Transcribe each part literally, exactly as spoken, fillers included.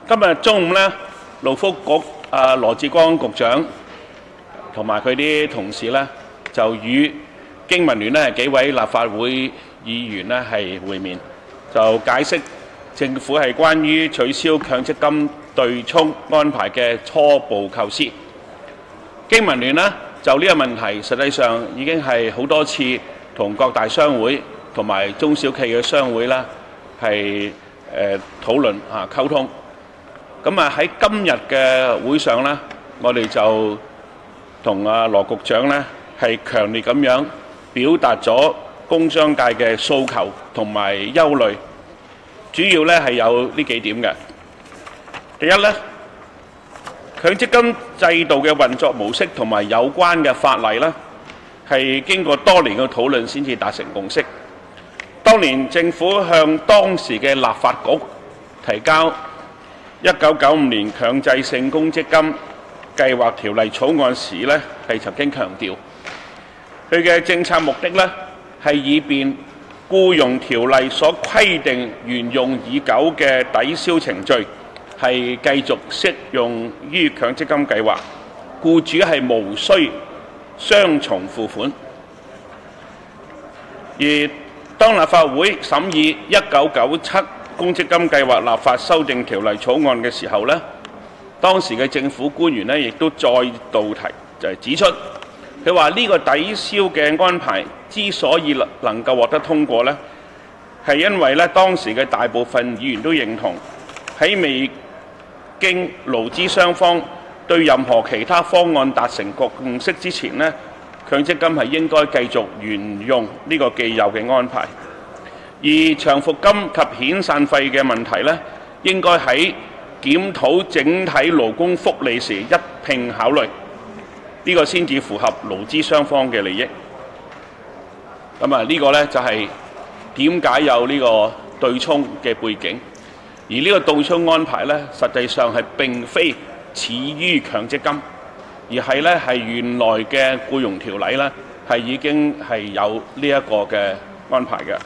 今日中午咧，勞福局啊羅致光局長同埋佢啲同事咧，就與經民聯咧幾位立法會議員咧係會面，就解釋政府係關於取消強積金對沖安排嘅初步構思。經民聯呢就呢個問題，實際上已經係好多次同各大商會同埋中小企嘅商會啦係誒討論啊溝通。咁啊喺今日嘅會上呢，我哋就同阿羅局長呢係強烈咁樣表達咗工商界嘅訴求同埋憂慮，主要呢係有呢幾點嘅。第一呢，強積金制度嘅運作模式同埋有關嘅法例呢，係經過多年嘅討論先至達成共識。當年政府向當時嘅立法局提交一九九五年強制性公積金計劃條例草案時呢，係曾經強調，佢嘅政策目的呢，係以便僱傭條例所規定沿用已久嘅抵銷程序係繼續適用於強積金計劃，僱主係無需雙重付款。而當立法會審議一九九七公積金計劃立法修訂條例草案嘅時候呢，當時嘅政府官員呢亦都再度提就係指出，佢話呢個抵銷嘅安排之所以能夠獲得通過呢，係因為呢當時嘅大部分議員都認同喺未經勞資雙方對任何其他方案達成共識之前呢，強積金係應該繼續沿用呢個既有嘅安排，而長服金及遣散費嘅問題呢，應該喺檢討整體勞工福利時一併考慮，呢個先至符合勞資雙方嘅利益。咁啊，呢個呢就係點解有呢個對沖嘅背景，而呢個對沖安排呢，實際上係並非始於強積金，而係呢係原來嘅僱傭條例呢係已經係有呢一個嘅安排嘅。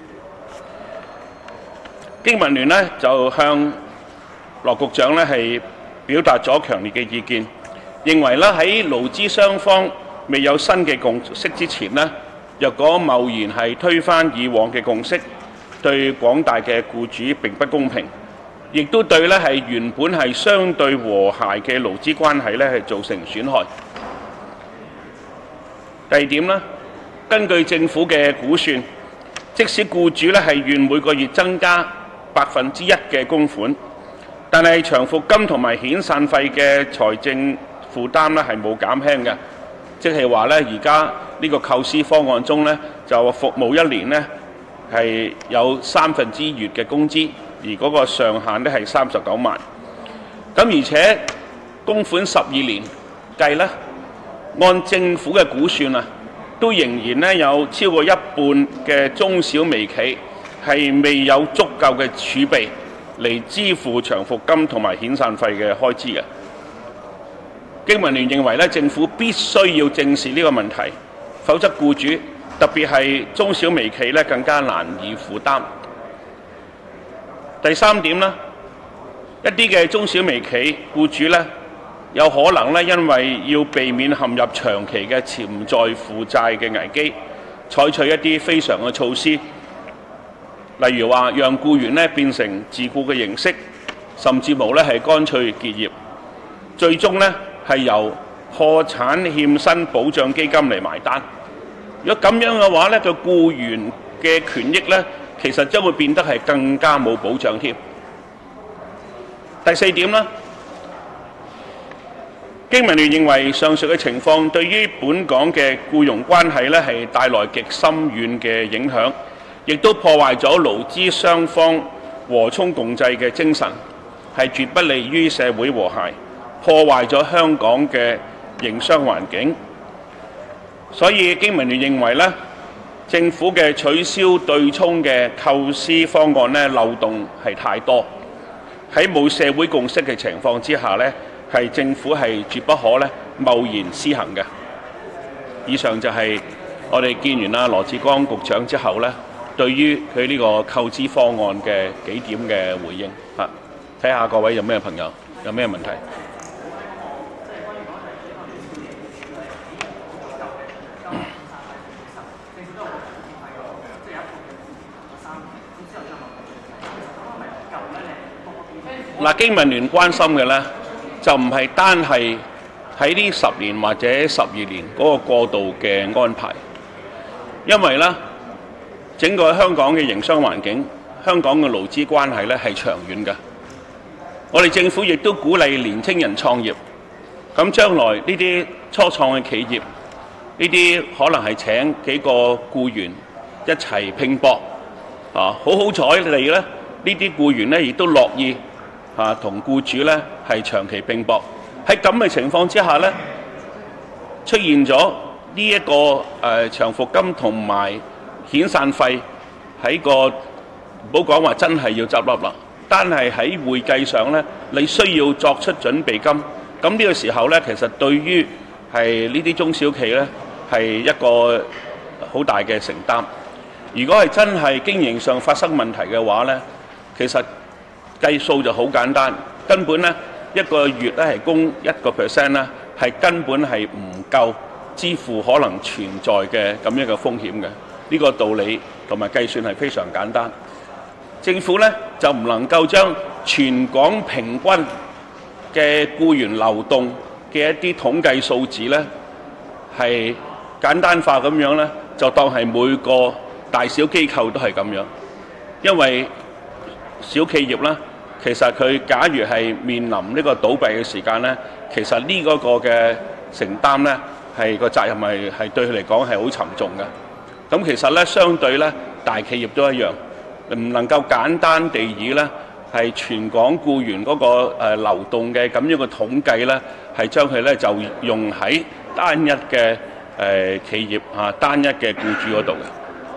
經民聯呢就向羅局長呢係表達咗強烈嘅意見，認為呢喺勞資雙方未有新嘅共識之前呢，若果貿然係推翻以往嘅共識，對廣大嘅僱主並不公平，亦都對呢係原本係相對和諧嘅勞資關係呢係造成損害。第二點呢，根據政府嘅估算，即使僱主呢係願每個月增加百分之一嘅供款，但係長服金同埋遣散費嘅財政負擔呢係冇減輕嘅，即係話呢而家呢個構思方案中呢，就服務一年呢係有三分之月嘅工資，而嗰個上限呢係三十九萬。咁而且供款十二年計呢，按政府嘅估算啊，都仍然呢有超過一半嘅中小微企係未有足夠嘅儲備嚟支付長服金同埋遣散費嘅開支嘅。經民聯認為咧，政府必須要正視呢個問題，否則僱主特別係中小微企咧更加難以負擔。第三點呢，一啲嘅中小微企僱主咧，有可能咧因為要避免陷入長期嘅潛在負債嘅危機，採取一啲非常嘅措施。例如話，讓僱員咧變成自僱嘅形式，甚至無咧係乾脆結業，最終咧係由破產欠薪保障基金嚟埋單。如果咁樣嘅話咧，個僱員嘅權益咧，其實將會變得係更加冇保障添。第四點啦，經民聯認為上述嘅情況對於本港嘅僱傭關係咧係帶來極深遠嘅影響。亦都破壞咗勞資雙方和衷共濟嘅精神，係絕不利於社會和諧，破壞咗香港嘅營商環境。所以經民聯認為咧，政府嘅取消對沖嘅構思方案咧漏洞係太多，喺冇社會共識嘅情況之下咧，係政府係絕不可咧貿然施行嘅。以上就係我哋見完啦羅致光局長之後咧，對於佢呢個構思方案嘅幾點嘅回應嚇。 睇下各位有咩朋友有咩問題。嗱，經民聯關心嘅呢，就唔係單係喺呢十年或者十二年嗰個過渡嘅安排，因為呢，整個香港嘅營商環境、香港嘅勞資關係呢係長遠嘅。我哋政府亦都鼓勵年青人創業，咁將來呢啲初創嘅企業，呢啲可能係請幾個僱員一齊拼搏，啊，好好彩你呢，呢啲僱員呢亦都樂意。啊，同僱主咧係長期拼搏，喺咁嘅情況之下咧，出現咗呢一個誒、呃、長服金同埋遣散費喺個，唔好講話真係要執笠啦，單係喺會計上咧，你需要作出準備金，咁呢個時候咧，其實對於係呢啲中小企咧係一個好大嘅承擔。如果係真係經營上發生問題嘅話咧，其實計數就好簡單，根本咧一個月咧係供一個 percent 咧，係根本係唔夠支付可能存在嘅咁樣嘅風險嘅。呢個道理同埋計算係非常簡單。政府咧就唔能夠將全港平均嘅僱員流動嘅一啲統計數字咧係簡單化咁樣咧，就當係每個大小機構都係咁樣，因為小企業啦，其實佢假如係面臨呢個倒閉嘅時間咧，其實呢嗰個嘅承擔咧係個責任係係對佢嚟講係好沉重嘅。咁其實咧相對咧大企業都一樣，唔能夠簡單地以咧係全港僱員嗰個誒流動嘅咁樣嘅統計咧，係將佢咧就用喺單一嘅誒企業啊單一嘅僱主嗰度嘅。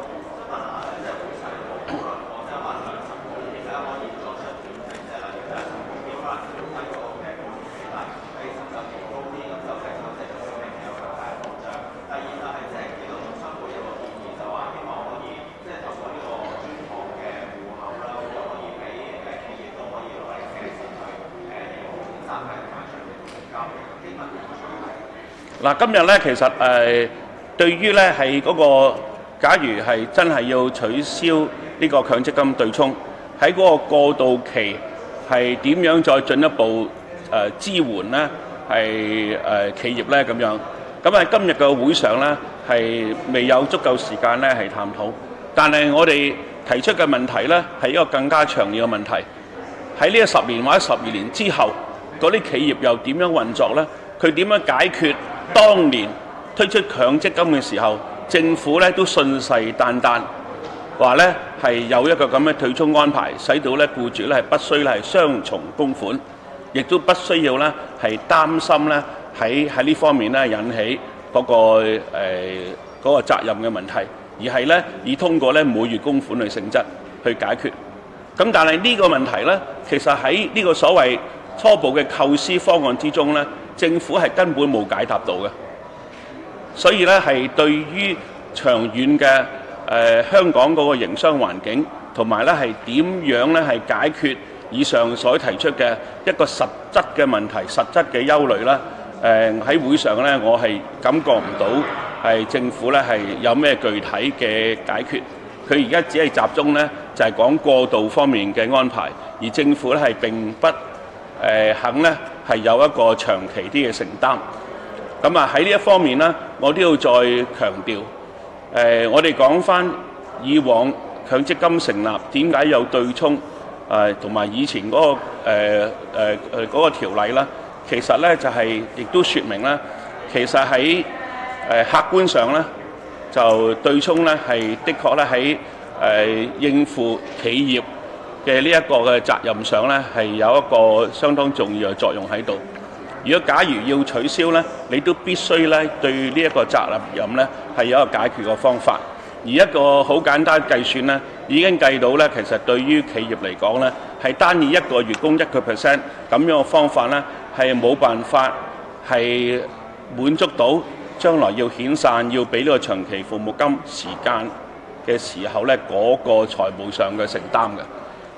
嗱，今日咧其實誒、呃，對於咧係嗰個，假如係真係要取消呢個強積金對沖，喺嗰個過渡期係點樣再進一步誒、呃、支援咧？係誒、呃、企業咧咁樣。咁喺今日嘅會上咧係未有足夠時間咧係探討，但係我哋提出嘅問題咧係一個更加長遠嘅問題。喺呢個十年或者十二年之後，嗰啲企業又點樣運作咧？佢點樣解決當年推出強積金嘅時候，政府咧都信誓旦旦話咧係有一個咁嘅退沖安排，使到咧僱主咧係不需咧係雙重供款，亦都不需要咧係擔心咧喺喺呢方面咧引起嗰、嗰個誒嗰、呃嗰個責任嘅問題，而係咧以通過咧每月供款嘅性質去解決。咁但係呢個問題咧，其實喺呢個所謂初步嘅構思方案之中咧，政府係根本冇解答到嘅，所以咧係對於長遠嘅誒、呃、香港嗰個營商環境，同埋咧係點樣咧係解決以上所提出嘅一個實質嘅問題、實質嘅憂慮咧，誒、呃、喺會上咧，我係感覺唔到係政府咧係有咩具體嘅解決。佢而家只係集中咧就係、是、講過渡方面嘅安排，而政府咧係並不誒、呃、肯咧係有一個長期啲嘅承擔。咁啊喺呢一方面咧，我都要再強調，誒、呃、我哋講翻以往強積金成立點解有對沖，誒同埋以前嗰、那個誒誒誒嗰個條例啦，其實咧就係、是、亦都説明啦，其實喺誒、呃、客觀上咧。就對沖咧，係的確咧喺誒應付企業嘅呢一個嘅責任上咧，係有一個相當重要嘅作用喺度。如果假如要取消咧，你都必須咧對呢一個責任咧係有一個解決嘅方法。而一個好簡單計算咧，已經計到咧，其實對於企業嚟講咧，係單以一個月供一個 percent 咁樣嘅方法咧，係冇辦法係滿足到將來要遣散要俾呢個長期服務金時間嘅時候咧，嗰個財務上嘅承擔嘅。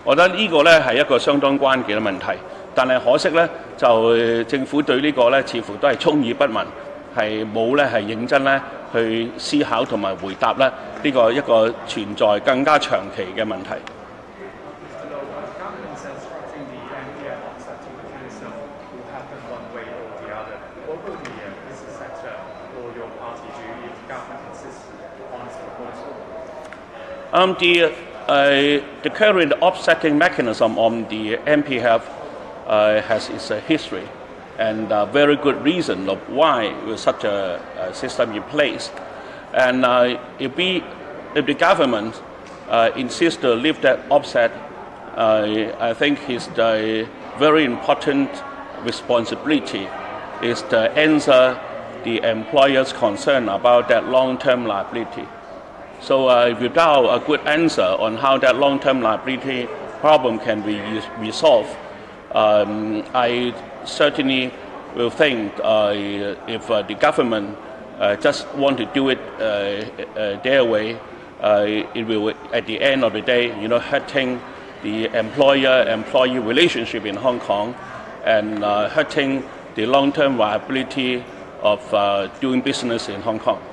我覺得呢個咧係一個相當關鍵嘅問題，但係可惜咧就政府對呢個咧似乎都係充耳不聞，係冇咧係認真咧去思考同埋回答咧呢個一個存在更加長期嘅問題。Um, the, uh, the current offsetting mechanism on the M P F uh, has its uh, history and a very good reason of why with such a, a system in place. And uh, if, we, if the government uh, insists to lift that offset, uh, I think it's the very important responsibility is to answer the employer's concern about that long-term liability. So uh, without a good answer on how that long-term liability problem can be resolved, um, I certainly will think uh, if uh, the government uh, just want to do it uh, uh, their way, uh, it will, at the end of the day, you know, hurting the employer-employee relationship in Hong Kong and uh, hurting the long-term viability of uh, doing business in Hong Kong.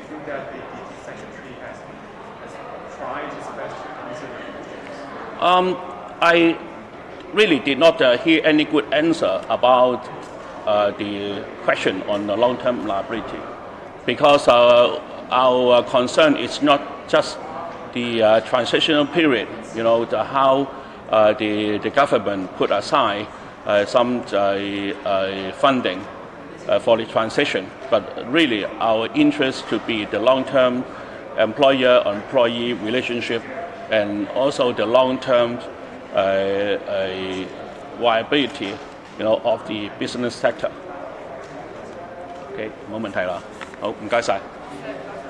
Um, I really did not uh, hear any good answer about uh, the question on the long-term liability, because uh, our concern is not just the uh, transitional period, you know, the, how uh, the, the government put aside uh, some uh, uh, funding uh, for the transition, but really our interest to be the long-term employer-employee relationship and also the long-term uh, uh, viability, you know, of the business sector. OK， 冇問題啦。好，唔該晒。